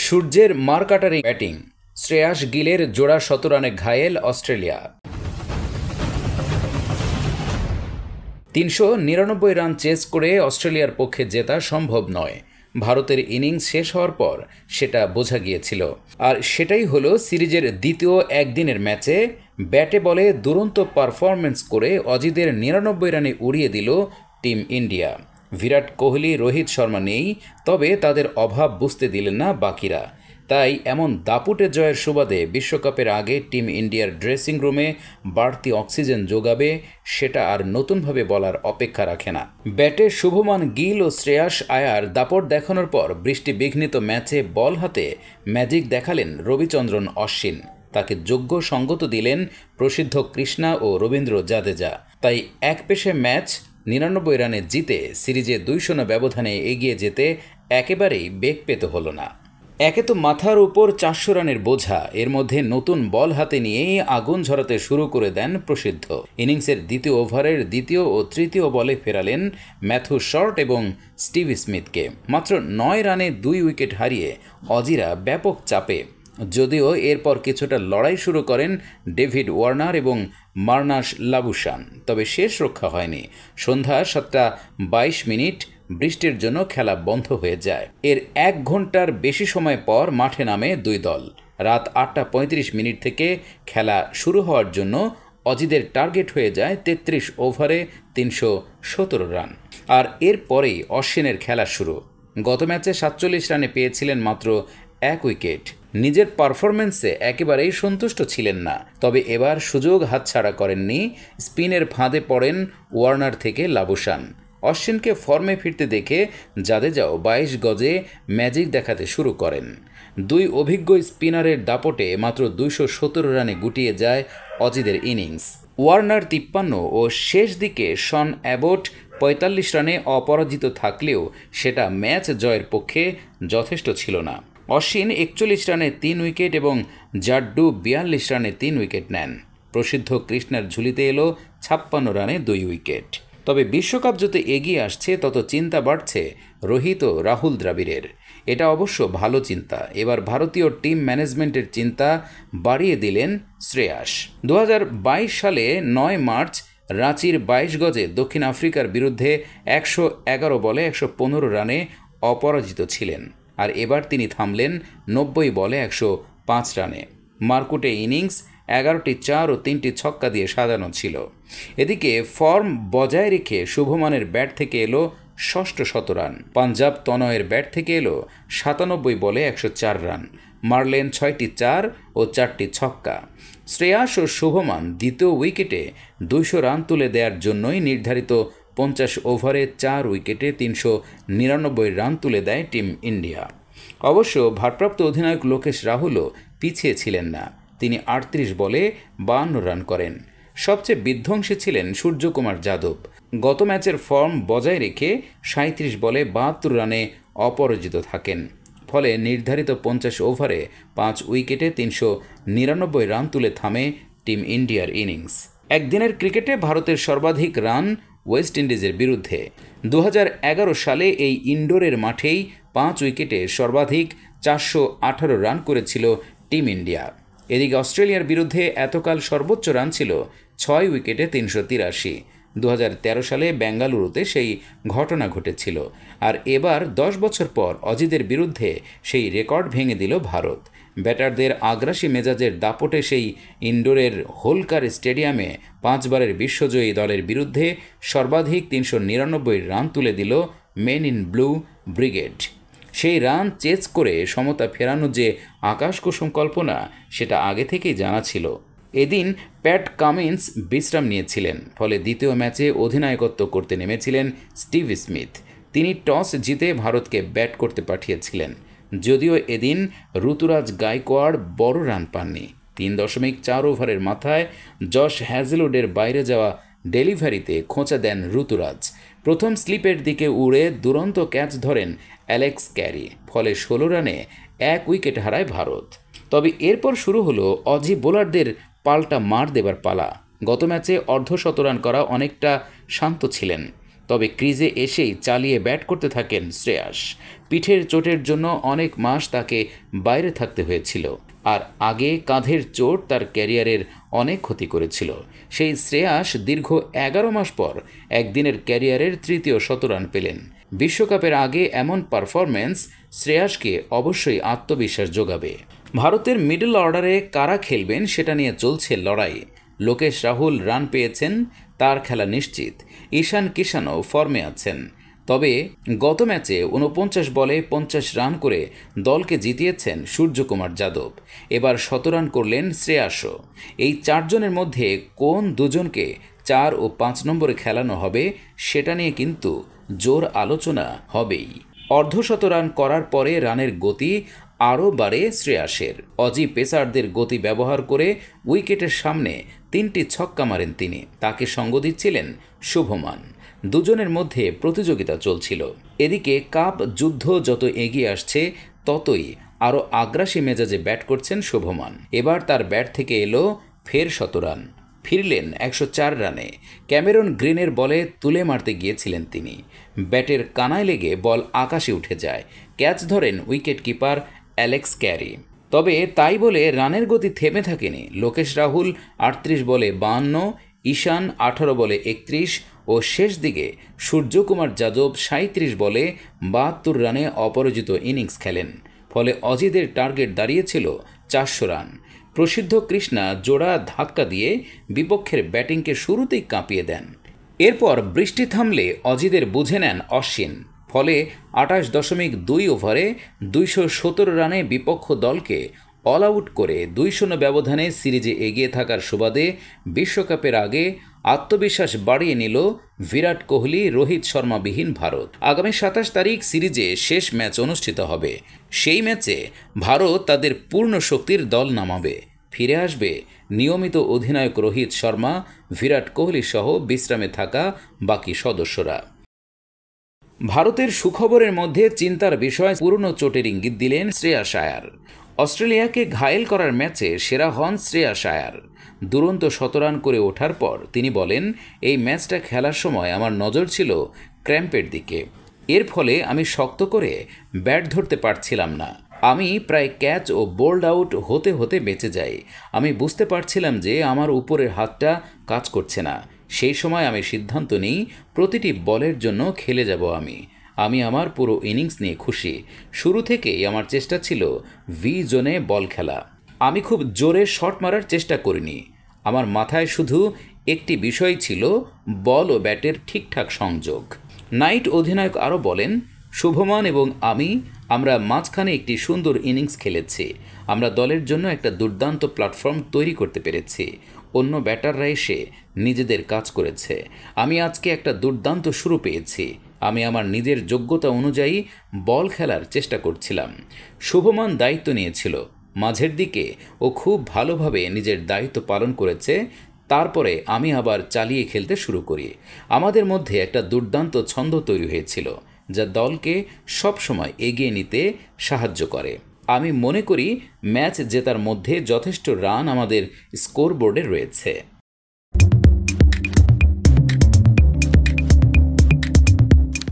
সূর্যের মারকাটারি ব্যাটিং, শ্রেয়াস গিলের জোড়া ১৭ রানে ঘায়েল অস্ট্রেলিয়া। ৩৯৯ রান চেস করে অস্ট্রেলিয়ার পক্ষে জেতা সম্ভব নয়। ভারতের ইনিংস শেষ হওয়ার পর সেটা বোঝা গিয়েছিল, আর সেটাই হলো সিরিজের দ্বিতীয় একদিনের ম্যাচে। ব্যাটে বলে দুরন্ত পারফরম্যান্স করে অজিদের ৯৯ রানে উড়িয়ে দিল টিম ইন্ডিয়া। বিরাট কোহলি, রোহিত শর্মা নেই, তবে তাদের অভাব বুঝতে দিলেন না বাকিরা। তাই এমন দাপুটে জয়ের সুবাদে বিশ্বকাপের আগে টিম ইন্ডিয়ার ড্রেসিং রুমে বাড়তি অক্সিজেন যোগাবে, সেটা আর নতুনভাবে বলার অপেক্ষা রাখে না। ব্যাটে শুভমান গিল ও শ্রেয়াস আয়ার দাপট দেখানোর পর বৃষ্টি বিঘ্নিত ম্যাচে বল হাতে ম্যাজিক দেখালেন রবিচন্দ্রন অশ্বিন। তাকে যোগ্য সঙ্গত দিলেন প্রসিদ্ধ কৃষ্ণা ও রবীন্দ্র জাদেজা। তাই এক পেশে ম্যাচ ৯৯ রানে জিতে সিরিজে ২-০ ব্যবধানে এগিয়ে যেতে একেবারেই বেগ পেতে হলো না। একে তো মাথার উপর ৪০০ রানের বোঝা, এর মধ্যে নতুন বল হাতে নিয়েই আগুন ঝরাতে শুরু করে দেন প্রসিদ্ধ। ইনিংসের দ্বিতীয় ওভারের দ্বিতীয় ও তৃতীয় বলে ফেরালেন ম্যাথু শর্ট এবং স্টিভ স্মিথকে। মাত্র ৯ রানে ২ উইকেট হারিয়ে অজিরা ব্যাপক চাপে। যদিও এরপর কিছুটা লড়াই শুরু করেন ডেভিড ওয়ার্নার এবং মার্নাস লাবুশান, তবে শেষ রক্ষা হয়নি। সন্ধ্যা ৭:২২ বৃষ্টির জন্য খেলা বন্ধ হয়ে যায়। এর ১ ঘন্টার বেশি সময় পর মাঠে নামে দুই দল। রাত ৮:৩৫ থেকে খেলা শুরু হওয়ার জন্য অজিদের টার্গেট হয়ে যায় ৩৩ ওভারে ৩১৭ রান। আর এরপরেই অশ্বিনের খেলা শুরু। গত ম্যাচে ৪৭ রানে পেয়েছিলেন মাত্র ১ উইকেট। নিজের পারফরম্যান্সে একেবারেই সন্তুষ্ট ছিলেন না, তবে এবার সুযোগ হাতছাড়া করেননি। স্পিনের ফাঁদে পড়েন ওয়ার্নার থেকে লাবুশান। অশ্বিনকে ফর্মে ফিরতে দেখে জাদেজাও ২২ গজে ম্যাজিক দেখাতে শুরু করেন। দুই অভিজ্ঞ স্পিনারের দাপটে মাত্র ২১৭ রানে গুটিয়ে যায় অজিদের ইনিংস। ওয়ার্নার ৫৩ ও শেষ দিকে শন অ্যাবট ৪৫ রানে অপরাজিত থাকলেও সেটা ম্যাচ জয়ের পক্ষে যথেষ্ট ছিল না। অশ্বিন ৪১ রানে ৩ উইকেট এবং জাড্ডু ৪২ রানে ৩ উইকেট নেন। প্রসিদ্ধ কৃষ্ণার ঝুলিতে এলো ৫৬ রানে ২ উইকেট। তবে বিশ্বকাপ যত এগিয়ে আসছে তত চিন্তা বাড়ছে রোহিত ও রাহুল দ্রাবিড়ের। এটা অবশ্য ভালো চিন্তা। এবার ভারতীয় টিম ম্যানেজমেন্টের চিন্তা বাড়িয়ে দিলেন শ্রেয়াস। ২০২২ সালে ৯ মার্চ রাঁচির ২২ গজে দক্ষিণ আফ্রিকার বিরুদ্ধে ১১১ বলে ১১৫ রানে অপরাজিত ছিলেন। আর এবার তিনি থামলেন ৯০ বলে ১০৫ রানে। মারকুটে ইনিংস ১১টি ৪ ও ৩টি ছক্কা দিয়ে সাজানো ছিল। এদিকে ফর্ম বজায় রেখে শুভমানের ব্যাট থেকে এলো ষষ্ঠ শতরান। পাঞ্জাব তনয়ের ব্যাট থেকে এলো ৯৭ বলে ১০৪ রান। মারলেন ৬টি ৪ ও ৪টি ছক্কা। শ্রেয়াস ও শুভমান দ্বিতীয় উইকেটে ২০০ রান তুলে দেওয়ার জন্যই নির্ধারিত ৫০ ওভারে ৪ উইকেটে ৩৯৯ রান তুলে দেয় টিম ইন্ডিয়া। অবশ্য ভারপ্রাপ্ত অধিনায়ক লোকেশ রাহুলও পিছিয়ে ছিলেন না। তিনি ৩৮ বলে ৫২ রান করেন। সবচেয়ে বিধ্বংসী ছিলেন সূর্যকুমার যাদব। গত ম্যাচের ফর্ম বজায় রেখে ৩৭ বলে ৭২ রানে অপরাজিত থাকেন। ফলে নির্ধারিত ৫০ ওভারে ৫ উইকেটে ৩৯৯ রান তুলে থামে টিম ইন্ডিয়ার ইনিংস। একদিনের ক্রিকেটে ভারতের সর্বাধিক রান ওয়েস্ট ইন্ডিজের বিরুদ্ধে। ২০১১ সালে এই ইনডোরের মাঠেই ৫ উইকেটে সর্বাধিক ৪১৮ রান করেছিল টিম ইন্ডিয়া। এদিকে অস্ট্রেলিয়ার বিরুদ্ধে এতকাল সর্বোচ্চ রান ছিল ৬ উইকেটে ৩৮৩। ২০১৩ সালে বেঙ্গালুরুতে সেই ঘটনা ঘটেছিল। আর এবার ১০ বছর পর অজিদের বিরুদ্ধে সেই রেকর্ড ভেঙে দিল ভারত। ব্যাটারদের আগ্রাসী মেজাজের দাপটে সেই ইনডোরের হোলকার স্টেডিয়ামে ৫ বারের বিশ্বজয়ী দলের বিরুদ্ধে সর্বাধিক ৩৯৯ রান তুলে দিল মেন ইন ব্লু ব্রিগেড। সেই রান চেজ করে সমতা ফেরানো যে আকাশকুসুম কল্পনা, সেটা আগে থেকেই জানা ছিল। এদিন প্যাট কামিন্স বিশ্রাম নিয়েছিলেন, ফলে দ্বিতীয় ম্যাচে অধিনায়কত্ব করতে নেমেছিলেন স্টিভ স্মিথ। তিনি টস জিতে ভারতকে ব্যাট করতে পাঠিয়েছিলেন। যদিও এদিন ঋতুরাজ গায়কোয়াড় বড় রান পাননি। ৩.৪ ওভারের মাথায় জশ হ্যাজেলউডের বাইরে যাওয়া ডেলিভারিতে খোঁচা দেন ঋতুরাজ। প্রথম স্লিপের দিকে উড়ে দুরন্ত ক্যাচ ধরেন অ্যালেক্স ক্যারি। ফলে ১৬ রানে ১ উইকেট হারায় ভারত। তবে এরপর শুরু হলো অজি বোলারদের পাল্টা মার দেবার পালা। গত ম্যাচে অর্ধশতরান করা অনেকটা শান্ত ছিলেন, তবে ক্রিজে এসেই চালিয়ে ব্যাট করতে থাকেন শ্রেয়াস। পিঠের চোটের জন্য অনেক মাস তাকে বাইরে থাকতে হয়েছিল, আর আগে কাঁধের চোট তার ক্যারিয়ারের অনেক ক্ষতি করেছিল। সেই শ্রেয়াস দীর্ঘ 11 মাস পর একদিনের ক্যারিয়ারের তৃতীয় শতরান পেলেন। বিশ্বকাপের আগে এমন পারফরম্যান্স শ্রেয়াসকে অবশ্যই আত্মবিশ্বাস যোগাবে। ভারতের মিডল অর্ডারে কারা খেলবেন সেটা নিয়ে চলছে লড়াই। লোকেশ রাহুল রান পেয়েছেন, তার খেলা নিশ্চিত। ঈশান কিষানও ফর্মে আছেন। তবে গত ম্যাচে 49 বলে 50 রান করে দলকে জিতিয়েছেন সূর্যকুমার যাদব। এবার শতরান করলেন শ্রেয়াসও। এই 4 জনের মধ্যে কোন দুজনকে 4 ও 5 নম্বরে খেলানো হবে সেটা নিয়ে কিন্তু জোর আলোচনা হবেই। অর্ধশতরান করার পরে রানের গতি আরও বাড়ে শ্রেয়াসের। অজি পেসারদের গতি ব্যবহার করে উইকেটের সামনে 3টি ছক্কা মারেন তিনি। তাকে সঙ্গ দিচ্ছিলেন শুভমান। দুজনের মধ্যে প্রতিযোগিতা চলছিল। এদিকে কাপ যুদ্ধ যত এগিয়ে আসছে ততই আরও আগ্রাসী মেজাজে ব্যাট করছেন শুভমান। এবার তার ব্যাট থেকে এলো ফের শতরান। ফিরলেন 104 রানে। ক্যামেরন গ্রিনের বলে তুলে মারতে গিয়েছিলেন তিনি। ব্যাটের কানায় লেগে বল আকাশে উঠে যায়। ক্যাচ ধরেন উইকেট কিপার অ্যালেক্স ক্যারি। তবে তাই বলে রানের গতি থেমে থাকেনি। লোকেশ রাহুল 38 বলে 52, ঈশান 18 বলে 31 ও শেষ দিকে সূর্যকুমার যাদব 37 বলে 72 রানে অপরাজিত ইনিংস খেলেন। ফলে অজিদের টার্গেট দাঁড়িয়েছিল 400 রান। প্রসিদ্ধ কৃষ্ণা জোড়া ধাক্কা দিয়ে বিপক্ষের ব্যাটিংকে শুরুতেই কাঁপিয়ে দেন। এরপর বৃষ্টি থামলে অজিদের বুঝে নেন অশ্বিন। ফলে 28.2 ওভারে 217 রানে বিপক্ষ দলকে অল আউট করে 2-0 ব্যবধানে সিরিজে এগিয়ে থাকার সুবাদে বিশ্বকাপের আগে আত্মবিশ্বাস বাড়িয়ে নিল বিরাট কোহলি রোহিত শর্মাবিহীন ভারত। আগামী 27 তারিখ সিরিজে শেষ ম্যাচ অনুষ্ঠিত হবে। সেই ম্যাচে ভারত তাদের পূর্ণ শক্তির দল নামাবে। ফিরে আসবে নিয়মিত অধিনায়ক রোহিত শর্মা, বিরাট কোহলি সহ বিশ্রামে থাকা বাকি সদস্যরা। ভারতের সুখবরের মধ্যে চিন্তার বিষয় পুরনো চোটের ইঙ্গিত দিলেন শ্রেয়াস আয়ার। অস্ট্রেলিয়াকে ঘায়েল করার ম্যাচে সেরা হন শ্রেয়াস আয়ার। দুরন্ত শতরান করে ওঠার পর তিনি বলেন, এই ম্যাচটা খেলার সময় আমার নজর ছিল ক্র্যাম্পের দিকে। এর ফলে আমি শক্ত করে ব্যাট ধরতে পারছিলাম না। আমি প্রায় ক্যাচ ও বোল্ড আউট হতে হতে বেঁচে যাই। আমি বুঝতে পারছিলাম যে আমার উপরের হাতটা কাজ করছে না। সেই সময় আমি সিদ্ধান্ত নিই প্রতিটি বলের জন্য খেলে যাব আমি আমার পুরো ইনিংস নিয়ে খুশি। শুরু থেকেই আমার চেষ্টা ছিল ভি জোনে বল খেলা। আমি খুব জোরে শট মারার চেষ্টা করিনি। আমার মাথায় শুধু একটি বিষয় ছিল বল ও ব্যাটের ঠিকঠাক সংযোগ। নাইট অধিনায়ক আরও বলেন, শুভমান এবং আমরা মাঝখানে একটি সুন্দর ইনিংস খেলেছি। আমরা দলের জন্য একটা দুর্দান্ত প্ল্যাটফর্ম তৈরি করতে পেরেছি। অন্য ব্যাটাররা এসে নিজেদের কাজ করেছে। আমি আজকে একটা দুর্দান্ত শুরু পেয়েছি। আমি আমার নিজের যোগ্যতা অনুযায়ী বল খেলার চেষ্টা করছিলাম। শুভমান দায়িত্ব নিয়েছিল। মাঝের দিকে ও খুব ভালোভাবে নিজের দায়িত্ব পালন করেছে। তারপরে আমি আবার চালিয়ে খেলতে শুরু করি। আমাদের মধ্যে একটা দুর্দান্ত ছন্দ তৈরি হয়েছিল, যা দলকে সবসময় এগিয়ে নিতে সাহায্য করে। আমি মনে করি ম্যাচ জেতার মধ্যে যথেষ্ট রান আমাদের স্কোরবোর্ডে রয়েছে।